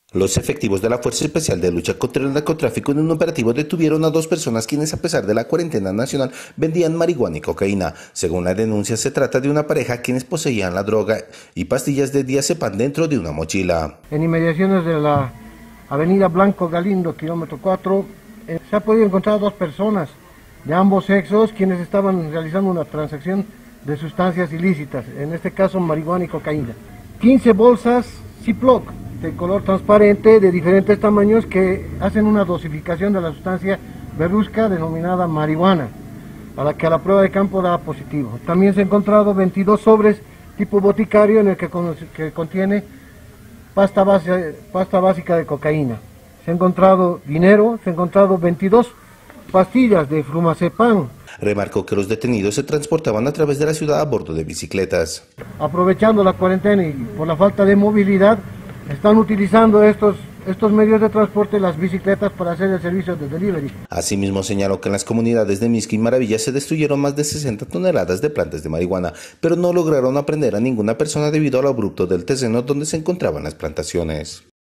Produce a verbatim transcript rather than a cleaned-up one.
Los efectivos de la Fuerza Especial de Lucha contra el Narcotráfico en un operativo detuvieron a dos personas quienes, a pesar de la cuarentena nacional, vendían marihuana y cocaína. Según la denuncia, se trata de una pareja quienes poseían la droga y pastillas de diazepam dentro de una mochila. En inmediaciones de la avenida Blanco Galindo, kilómetro cuatro, eh, se ha podido encontrar dos personas de ambos sexos quienes estaban realizando una transacción de sustancias ilícitas, en este caso marihuana y cocaína. quince bolsas Ziploc de color transparente de diferentes tamaños que hacen una dosificación de la sustancia berrusca denominada marihuana, a la que a la prueba de campo da positivo. También se han encontrado veintidós sobres tipo boticario en el que, con, que contiene pasta, base, pasta básica de cocaína. Se ha encontrado dinero, se han encontrado veintidós pastillas de flumazepam. Remarcó que los detenidos se transportaban a través de la ciudad a bordo de bicicletas. Aprovechando la cuarentena y por la falta de movilidad, están utilizando estos, estos medios de transporte, las bicicletas, para hacer el servicio de delivery. Asimismo, señaló que en las comunidades de Misqui y Maravilla se destruyeron más de sesenta toneladas de plantas de marihuana, pero no lograron aprender a ninguna persona debido a lo abrupto del terreno donde se encontraban las plantaciones.